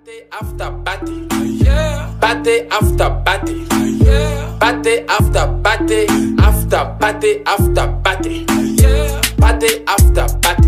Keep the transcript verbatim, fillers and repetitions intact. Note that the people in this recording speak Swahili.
Party after party, yeah. Party after party, yeah. Party after party, after party after party, yeah. Party after party.